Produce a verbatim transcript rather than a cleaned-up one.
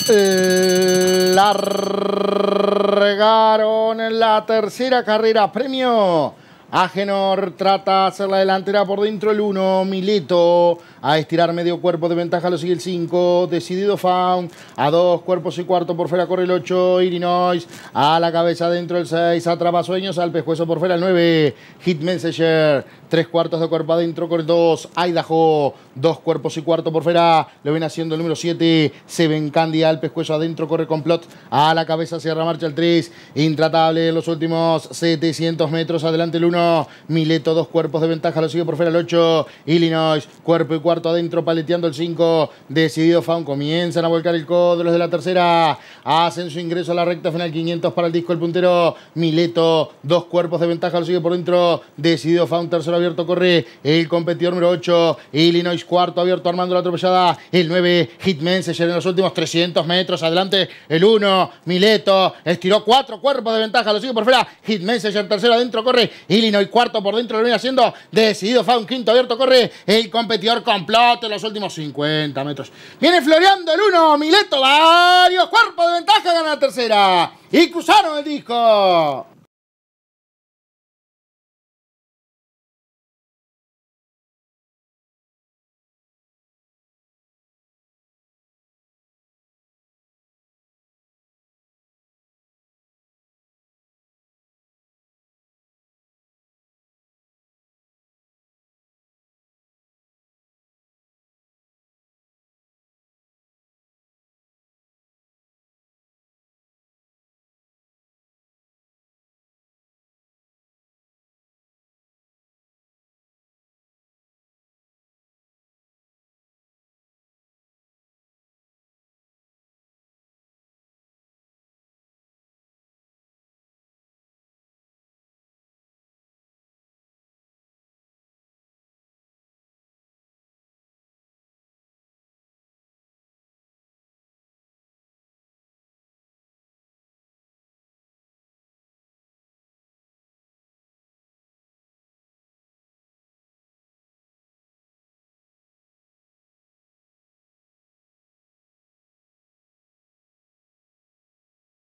Largaron en la tercera carrera. Premio Agenor trata de hacer la delantera por dentro el uno. Mileto a estirar medio cuerpo de ventaja. Lo sigue el cinco. Decidido Faun. A dos cuerpos y cuarto por fuera corre el ocho. Illinois a la cabeza dentro el seis. Atrapa Sueños al pescuezo por fuera el nueve. Hit Messenger. Tres cuartos de cuerpo adentro con el dos. Idaho. Dos cuerpos y cuarto por fuera. Lo viene haciendo el número siete. Seven Candy al pescuezo adentro. Corre Complot. A la cabeza cierra marcha el tres. Intratable en los últimos setecientos metros. Adelante el uno. Mileto, dos cuerpos de ventaja. Lo sigue por fuera el ocho. Illinois. Cuerpo y cuarto adentro. Paleteando el cinco. Decidido Faun. Comienzan a volcar el codo los de la tercera. Hacen su ingreso a la recta final. quinientos para el disco el puntero. Mileto. Dos cuerpos de ventaja. Lo sigue por dentro. Decidido Faun. Tercero abierto. Corre el competidor número ocho. Illinois. Cuarto abierto. Armando la atropellada. El nueve. Hitman se llega en los últimos trescientos metros. Adelante el uno. Mileto. Estiró cuatro cuerpos de ventaja. Lo sigue por fuera. Hitman se llega tercero adentro. Corre Illinois. Cuarto por dentro. Lo viene haciendo. Decidido Faun. Quinto abierto. Corre el competidor Complot en los últimos cincuenta metros. Viene floreando el uno. Mileto. Varios cuerpos de ventaja. Gana la tercera. Y cruzaron el disco.